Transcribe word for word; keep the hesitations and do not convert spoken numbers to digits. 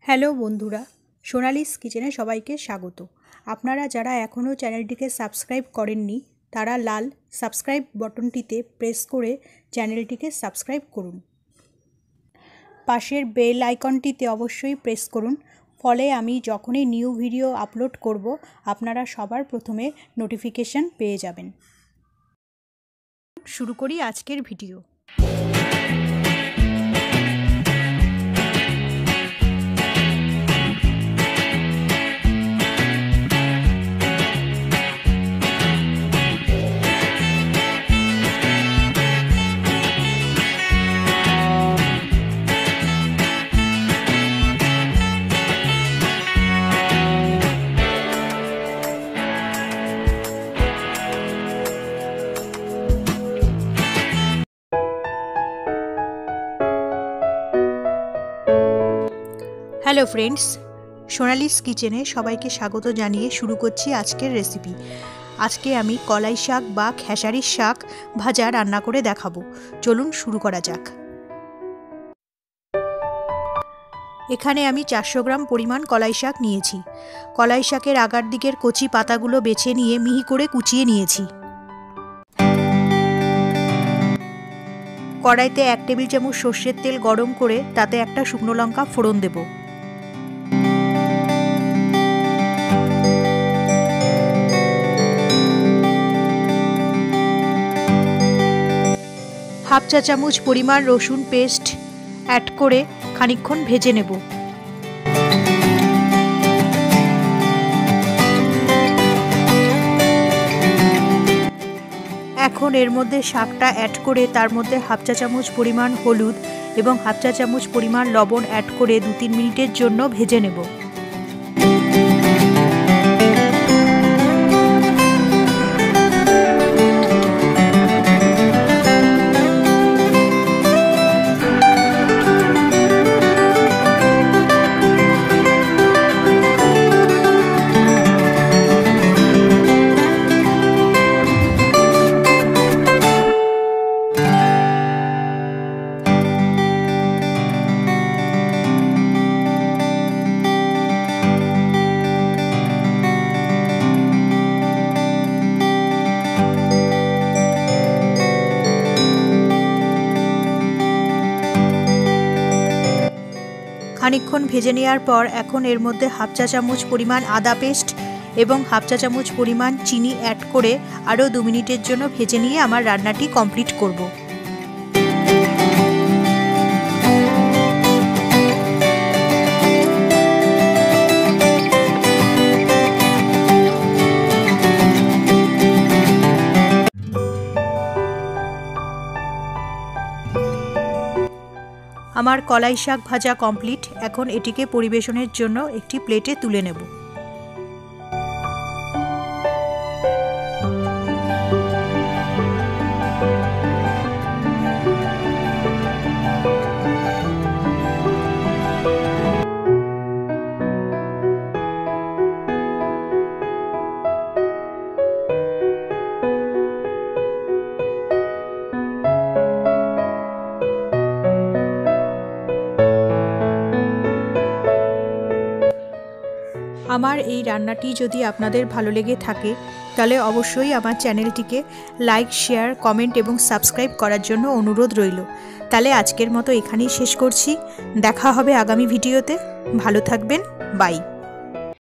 Hello বন্ধুরা, সোনালিস কিচেনে সবাইকে স্বাগত। আপনারা যারা এখনও চ্যানেলটিকে সাবস্ক্রাইব করেননি তারা লাল সাবস্ক্রাইব বাটনটিতে প্রেস করে চ্যানেলটিকে সাবস্ক্রাইব করুন। পাশের বেল আইকনটিতে অবশ্যই প্রেস করুন, ফলে আমি যখনই নিউ ভিডিও আপলোড করব আপনারা সবার প্রথমে নোটিফিকেশন পেয়ে যাবেন। শুরু করি আজকের ভিডিও। হ্যালো ফ্রেন্ডস, সোনালিস কিচেনে সবাইকে স্বাগত জানিয়ে শুরু করছি আজকের রেসিপি। আজকে আমি কলাই শাক বা খেসারির শাক ভাজা রান্না করে দেখাবো। চলুন শুরু করা যাক। এখানে আমি চারশো গ্রাম পরিমাণ কলাই শাক নিয়েছি। কলাই শাকের আগার দিকের কচি পাতাগুলো বেছে নিয়ে মিহি করে কুচিয়ে নিয়েছি। কড়াইতে এক টেবিল চামচ সর্ষের তেল গরম করে তাতে একটা শুকনো লঙ্কা ফোড়ন দেব। হাফ চা চামচ পরিমাণ রসুন পেস্ট অ্যাড করে খানিকক্ষণ ভেজে নেব। এখন এর মধ্যে শাকটা অ্যাড করে তার মধ্যে হাফ চা চামচ পরিমাণ হলুদ এবং হাফ চা চামচ পরিমাণ লবণ অ্যাড করে দু তিন মিনিটের জন্য ভেজে নেব। খানিকক্ষণ ভেজে নেওয়ার পর এখন এর মধ্যে হাফ চা চামচ পরিমাণ আদা পেস্ট এবং হাফ চা চামচ পরিমাণ চিনি অ্যাড করে আরও দু মিনিটের জন্য ভেজে নিয়ে আমার রান্নাটি কমপ্লিট করব। আমার কলাই শাক ভাজা কমপ্লিট। এখন এটিকে পরিবেশনের জন্য একটি প্লেটে তুলে নেব। আমার এই রান্নাটি যদি আপনাদের ভালো লেগে থাকে তাহলে অবশ্যই আমার চ্যানেলটিকে লাইক, শেয়ার, কমেন্ট এবং সাবস্ক্রাইব করার জন্য অনুরোধ রইল। তাহলে আজকের মতো এখানেই শেষ করছি। দেখা হবে আগামী ভিডিওতে। ভালো থাকবেন। বাই।